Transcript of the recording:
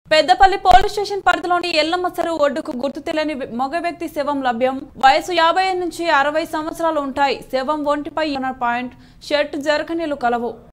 Peddapalli police station పరిధిలోని ఎల్లమ్మ చెరువు ఒడ్డుకు గుర్తు తెలియని మగ వ్యక్తి శవం లభ్యం. వయసు 50 నుంచి 60 సంవత్సరాలు ఉంటాయి. శవం ఒంటిపై పాయింట్ షర్ట్ జరకనీలు కలవు.